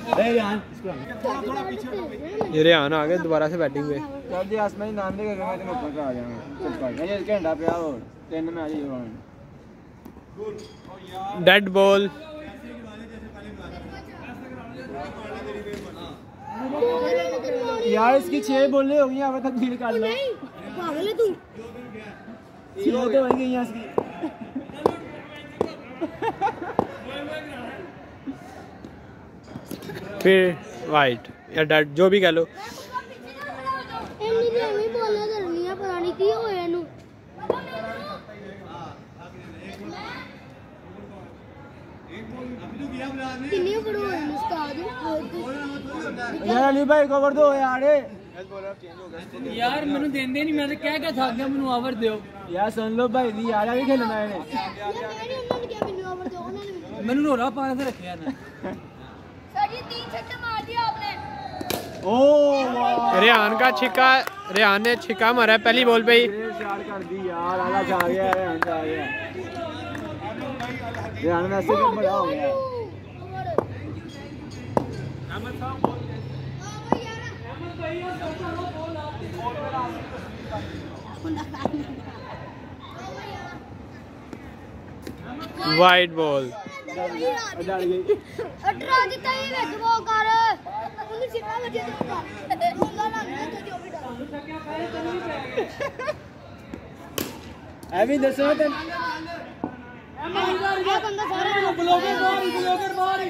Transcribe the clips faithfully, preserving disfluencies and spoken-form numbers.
ये रेहान आ गए दोबारा से बैटिंग पे। जल्दी आसमानी नाम दे के मैं तेरे ऊपर आ जाऊंगा। चल पा ये घंटा पे और तीन में आ जाइए। Dead ball. यार इसकी छह बॉलें हो गई, अब तक फील कर लो। पागल है तू। छह तो हो गई हैं इसकी। फिर वाइट या डेड जो भी कह लो। इन्नी भी हमें बॉलें करनी है, पता नहीं की होया इनू। किन्नी करो है उस्ताद। यार अली भाई कवर दो यार। यार मैंने देंदे नहीं, मैं तो क्या क्या था मैंने ओवर दो यार सुन लो भाई दी यार आगे खेलना है। यार मैंने उन्होंने क्या मैंने ओवर दो उन्होंने मैंने रोला पाने से रखा ना। सर ये तीन छक्के मार दिया आपने। ओ वाह रेहान का छिक्का, रेहान ने छिक्का मारा है पहली बॉल पे ही। शॉट कर दी यार, आला जा गया है, आ गया रेहान में ऐसे भी बड़ा हो गया। White ball. डर गई अठारह जितना ही वेच वो कर उन्हें छिपा बचे तो रोंगा लग गया तो जो भी डरा। अभी दसो तो ये बंदा सारा ब्लॉगर मार ब्लॉगर मार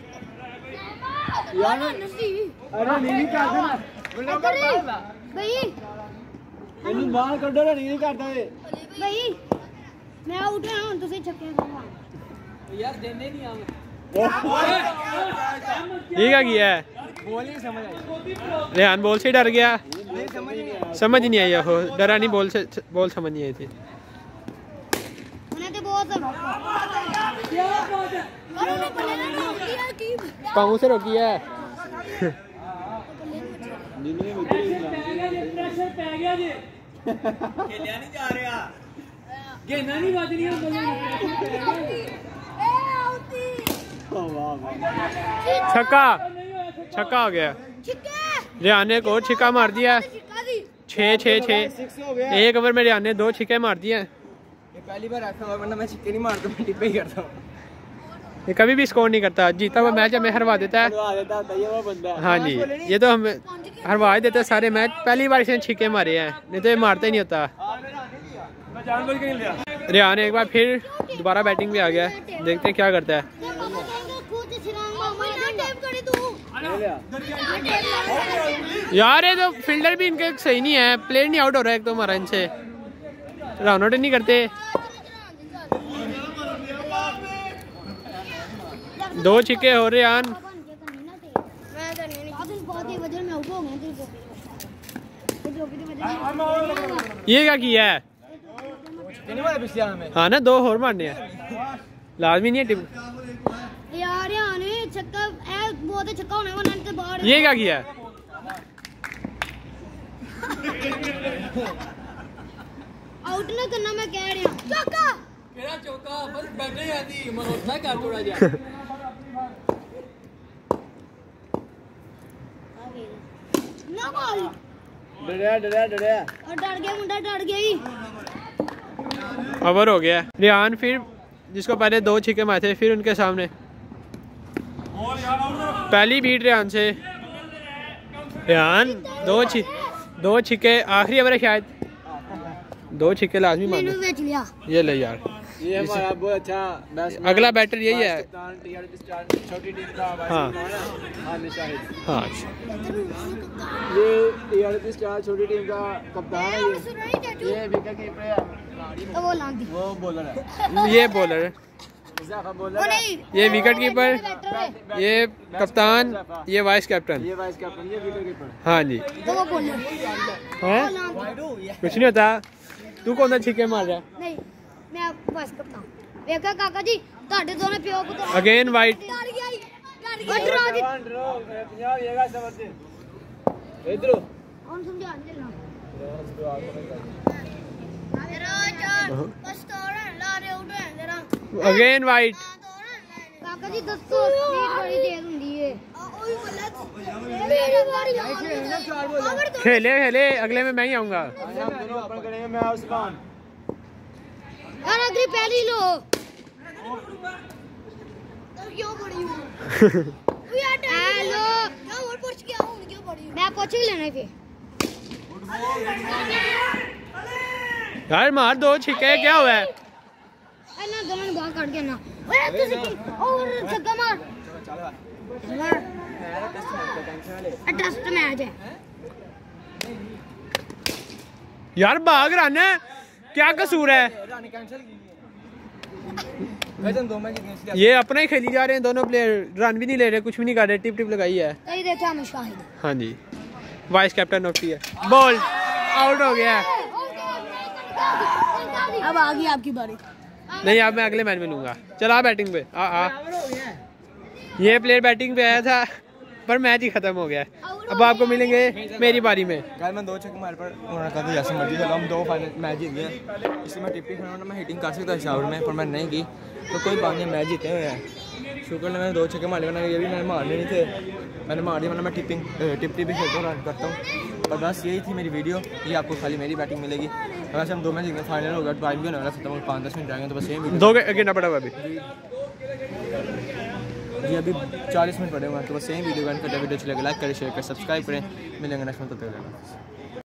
यार नसी। अरे नहीं करता ना भाई इन्हें बाहर कर दो ना, नहीं करता है भाई मैं आउट है हूं तुझे छक्के मार यार देने नहीं आवे। ये क्या किया है? बॉल ही समझ आई। रेहान बॉल से डर गया, नहीं समझ नहीं आया। समझ नहीं आई हो, डरा नहीं, बॉल से बॉल समझ नहीं आई थी। मैंने तो बहुत सब क्या बात है अरे ने बल्ले ना रोक दिया की पाँव से रोकी है। नीनी में प्रेशर पै गया जी। खेलिया नहीं जा रहा, गेंदा नहीं बज रही है बल्ले ए आउटी वाह वाह छक्का, छक्का हो गया। छिक्के रेहान ने एक और छिक्का मार दिया। छिक्का दी छः छः छः सिक्स हो गया। एक ओवर में रेहान ने दो छिक्के मार दिए। ये पहली बार रखा हुआ, वरना मैं छिक्के नहीं मारता, मैं टिप्पे ही करता हूं। ये कभी भी स्कोर नहीं करता, जीता हुआ मैच हमें हरवा देता है। आ देता है ये वो बंदा। हाँ जी, ये तो हम हरवा ही देते हैं सारे मैच। पहली बार इसने छिक्के मारे हैं, नहीं तो ये मारता ही नहीं होता। मैं जानबूझ के नहीं लिया। रेहान एक बार फिर दोबारा बैटिंग पे आ गया, देखते हैं क्या करता है। खुद छिरांग मामा ना टेप करी तू ले लिया। यार ये तो फील्डर भी इनके सही नहीं है, प्लेयर नहीं आउट हो रहा है एक तो हमारा इनसे, रन आउट नहीं करते। दो छिक्के हो रहे हैं। मैं करने नहीं आज बहुत ही वजह में आउट हो गए थे जो भी वजह ये क्या किया है? नहीं मारा पिछले में। हाँ ना, दो और मारने हैं, लाजमी नहीं है टीम। यार यार ने छक्का ए बहुत छक्का होने वाला है बाहर। ये क्या किया है? आउट ना करना मैं कह रहा हूं। चौका केड़ा चौका बस बैठे आती मनोथा कर थोड़ा जा। ना बॉल डरिया डरिया डरिया और डर गया मुंडा डर गया ही। ओवर हो गया। रेहान फिर जिसको पहले दो छिक्के मारे थे, फिर उनके सामने पहली बीट रेहान से। रेहान दो छि दो छिक्के आखिरी ओवर है शायद, दो छिक्के लाजमी मारने। मैंने बेच लिया। ये ले यार, ये हमारा बहुत अच्छा बेस्ट अगला बैटर यही है। छोटी टीम का हाँ हाँ निशाहिद। हाँ ये टीआरपी स्टार छोटी टीम का कप्तान है। ये ये विकेट कीपर है, वो लांदी वो बॉलर है, ये बॉलर है, मुज़ाफा बॉलर वो है। नहीं ये विकेट कीपर, ये कप्तान, ये वाइस कैप्टन। ये वाइस कैप्टन, ये विकेट कीपर। हाँ जी, तो वो बोल हैं नहीं कुछ नहीं होता। तू कौन सा छिक्के मार रहा है? मैं बस करता हूं। देखा काका जी ਤੁਹਾਡੇ ਦੋਨੇ ਪਿਓ ਪੁੱਤ अगेन वाइट। डर गया ही डर गया ड्रॉ पंजाब ये गाइस समझते इधर हम समझा नहीं देना मेरा चार बस तोड़ा ला रे उठे जरा अगेन वाइट। काका जी दसो स्पीड बड़ी तेज हुंदी है ओए मेरी बारी ओवर तो खेले खेले अगले में मैं ही आऊंगा। हम दोनों ओपन करेंगे, मैं और उस्मान। यार अगली पहली लो तो क्यों पड़ी हूं हेलो क्या और पूछ के आऊं क्यों पड़ी हूं मैं पूछ ही लेना फिर यार मार दो छिके क्या हुआ है? ना गमन बाहर काट के ना ओए तुझे और जगह मार मार टेस्ट मैच है यार भाग रन है, क्या कसूर है? ये अपना ही खेली जा रहे हैं दोनों प्लेयर, रन भी नहीं ले रहे, कुछ भी नहीं कर रहे, टिप टिप लगाई है। सही देते हम शाहिद। हाँ जी, वाइस कैप्टन नोटी है, बॉल आउट हो गया है। अब आ गई आपकी बारी। नहीं अब मैं अगले मैच में लूंगा। चला बैटिंग पे आ आ ये प्लेयर बैटिंग पे आया था पर मैच ही खत्म हो गया। अब आपको मिलेंगे मेरी बारी में। यार मैं दो छक्के मार पर उन्होंने कहा था जैसे मर्जी चलो, हम दो फाइनल मैच जीत गए। इसलिए मैं टिप्पी खड़ा मैं हिटिंग कर सकता शावर में, पर मैं नहीं की, तो कोई बात नहीं, मैच जीते हुए हैं। शुक्र है मैंने दो छक्के मारे, वरना ये भी मैंने मारने नहीं थे, मैंने मार दिया, वरना मैं टिपिंग टिप टिप भी खेलता रन करता हूँ। और बस यही थी मेरी वीडियो, ये आपको खाली मेरी बैटिंग मिलेगी। वैसे हम दो मैच जीते, फाइनल होगा, टाइम भी होने वाला खत्म, पाँच दस मिनट आएंगे, तो बस यही दो गिरना पड़ा हुआ अभी जी, अभी चालीस मिनट पड़े हुए हैं, तो बस यही वीडियो एंड करते वीडियो चलेगा, लाइक करें, शेयर करें, सब्सक्राइब करें। मिलेंगे नेक्स्ट में, तब तक।